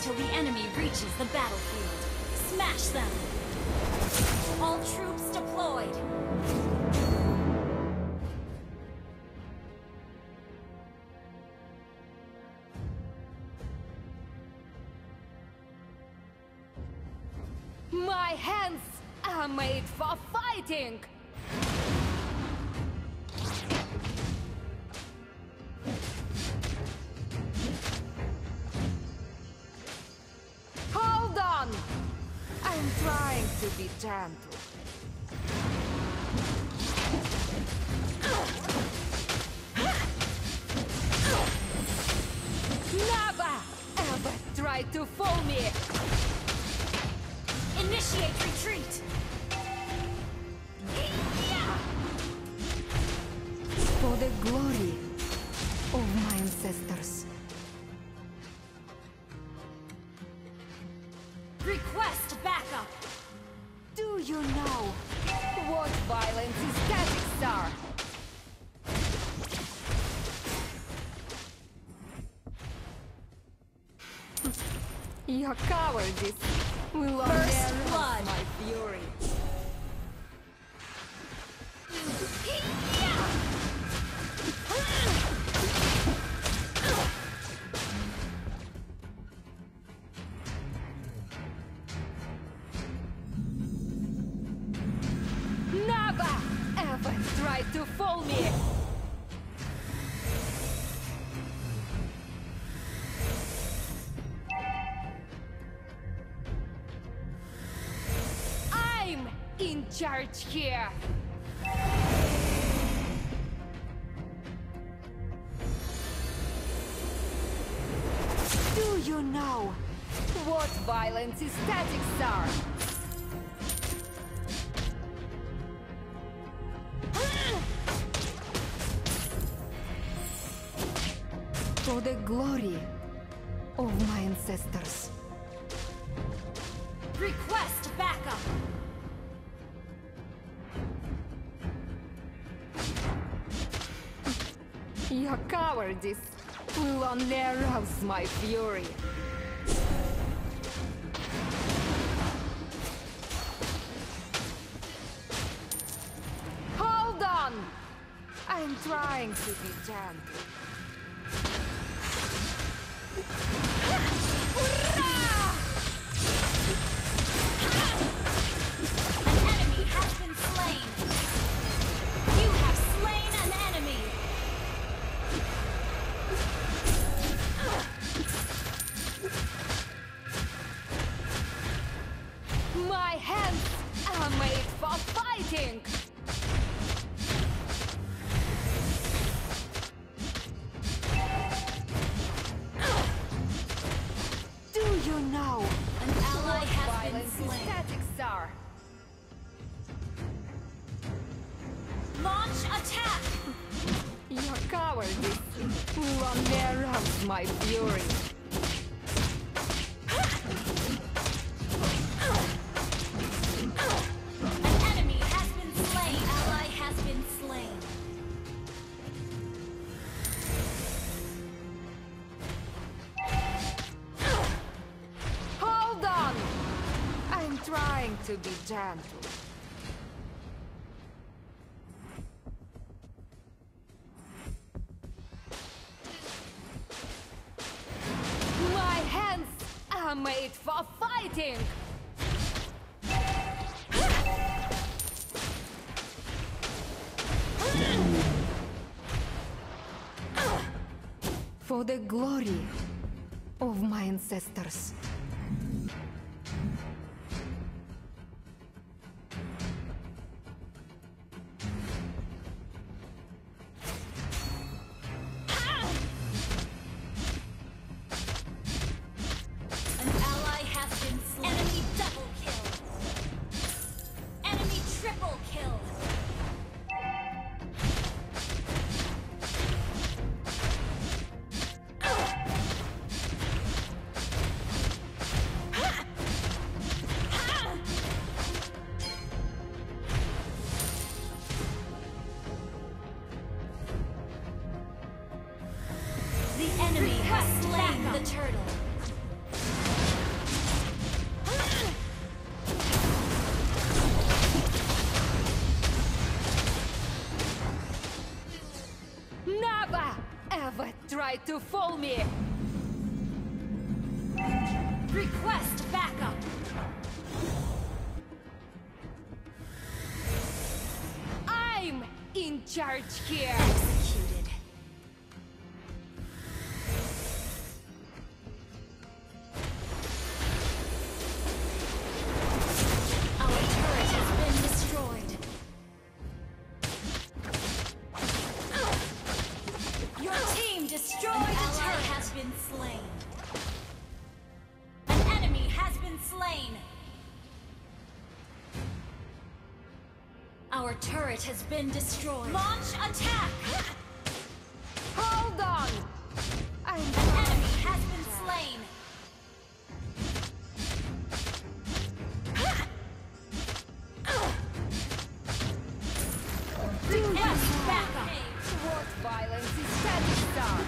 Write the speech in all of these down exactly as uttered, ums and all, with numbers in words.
until the enemy reaches the battlefield. Smash them! All troops deployed! My hands are made for fighting! Hold on! I'm trying to be gentle. Never ever try to fool me! Initiate retreat! For the glory of my ancestors. Request backup! Do you know what violence is statics are? Your cowardice will First only blood. arouse my fury. Never ever try to fool me! I'm in charge here! Do you know what violence is statics are? For the glory of my ancestors. Request backup! Your cowardice will only arouse my fury. Hold on! I'm trying to be gentle. An enemy has been slain! You have slain an enemy! My hands are made for fighting! Do you know An ally what has been violence slain. statics are? Launch attack! Your cowardice will only arouse my fury. An enemy has been slain! Ally has been slain! Hold on! I'm trying to be gentle. My hands are made for fighting! For the glory of my ancestors. An ally has been slain! Enemy double kill! Enemy triple kill! The enemy has slain the turtle. Never ever try to fool me! Request backup! I'm in charge here! Executed. Our turret has been destroyed. Your team destroyed a turret has been slain. An enemy has been slain. Our turret has been destroyed. Launch attack! Hold on! I'm An enemy has been slain. Request backup! What violence is that, star?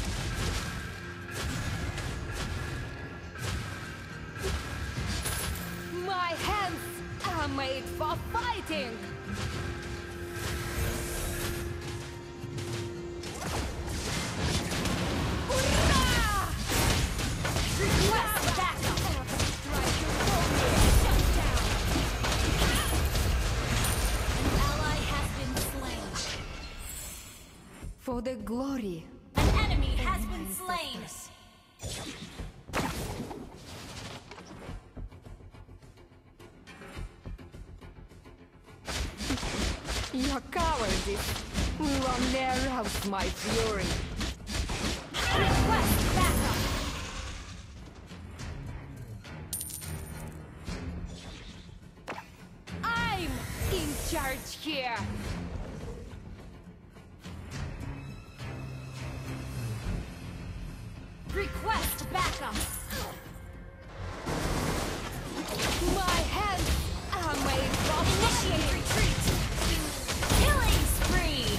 My hands are made for fighting! Hurrah! Request backup! Try to hold me! Shut down! An ally has been slain. For the glory An enemy has of my been slain. ancestors. Your cowardice will only arouse my fury. Request backup! I'm in charge here! Request backup! My hands are made for Initiate fighting! retreat! Killing spree!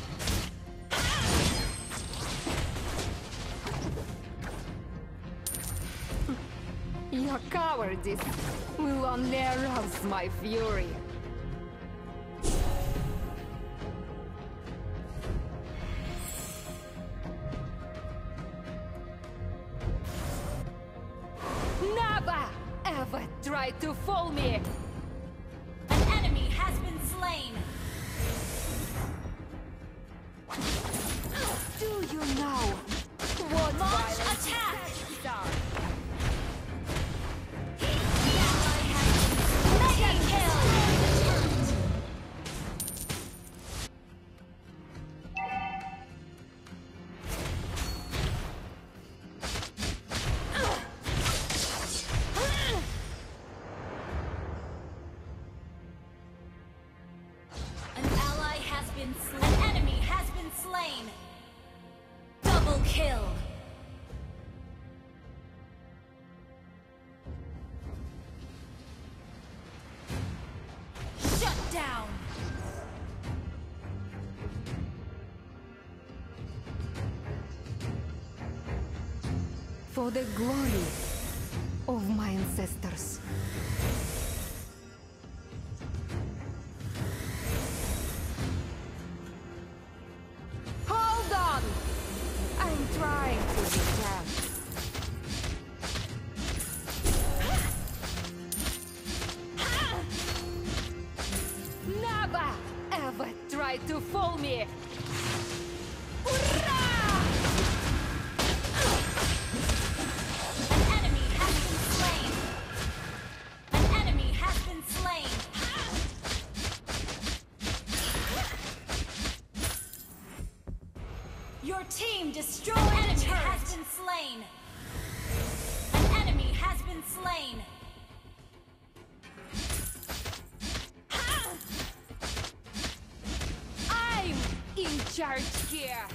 Your cowardice will only arouse my fury. Never ever try to fool me! An enemy has been slain. Do you know what Launch violence attack! sexes are? The ally has been mega kill! An ally has been slain. An enemy has been slain. Double kill. Shut down. For the glory of my ancestors. Hold on! I'm trying to defend. Never ever try to fool me! Hurrah! An enemy has been slain. An enemy has been slain. Your team destroyed a turret. Has been slain. An enemy has been slain. I'm in charge here!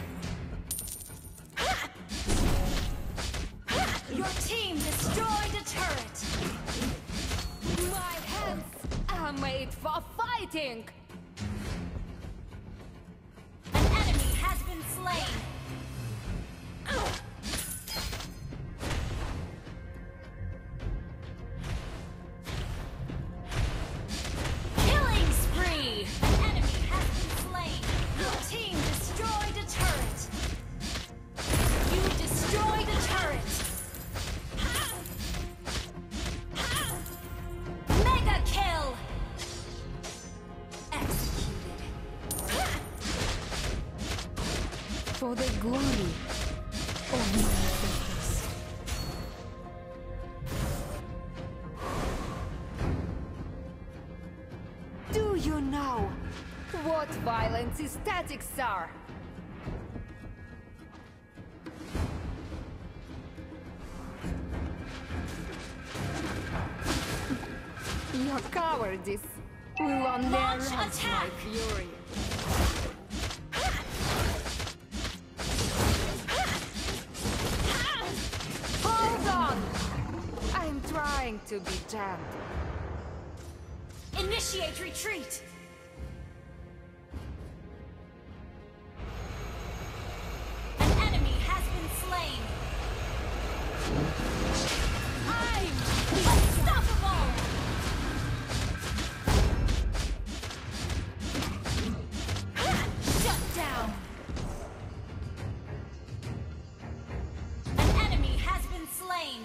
Your team destroyed a turret. My hands are made for fighting! An enemy has been slain. Killing spree. An enemy has been slain. Your team destroyed a turret. For the glory of my ancestors. Do you know what violence statics are? Your cowardice will only Launch arouse attack! my fury. Hold on! I'm trying to be gentle. Initiate retreat! An enemy has been slain! I'm unstoppable! Shut down! An enemy has been slain!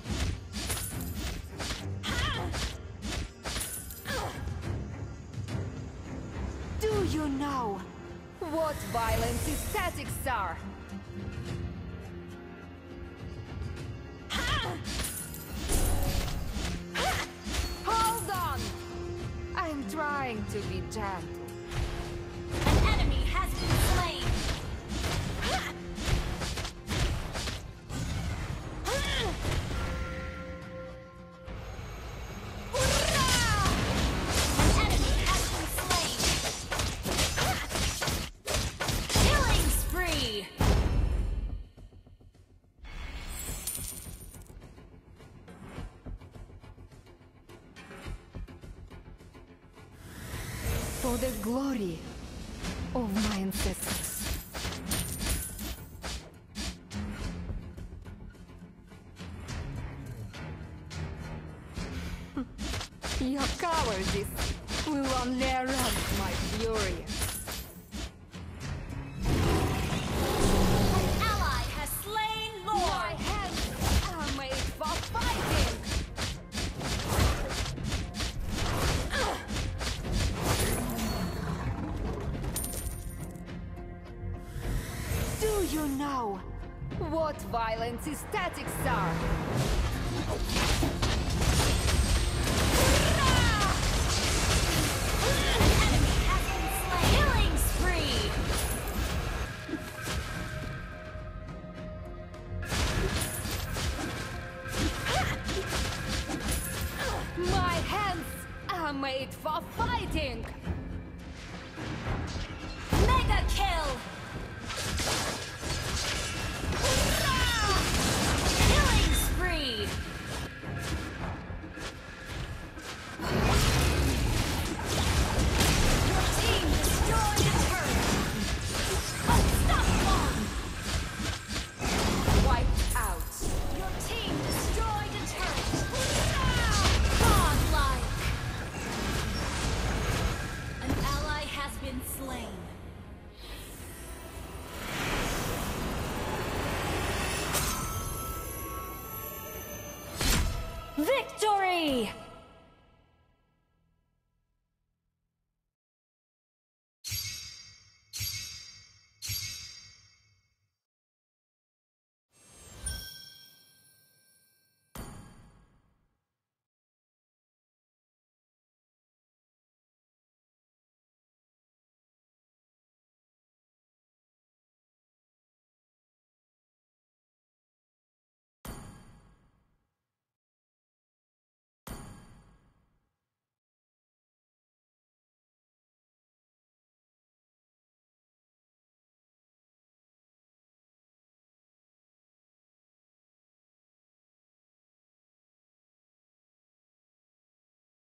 Do you know what violence statics are? Hold on! I'm trying to be gentle. An enemy has been slain! An enemy has been slain! Killing spree! For the glory of my ancestors. Your cowardice will only arouse my fury. An ally has slain My Lord! hands are made for fighting! Do you know what violence statics are? An enemy has been slain! Killing spree! My hands are made for fighting! Mega kill! Killing spree! Your team destroyed a turret! Unstoppable! Wiped out. Your team destroyed a turret! Godlike! An ally has been slain. Victory!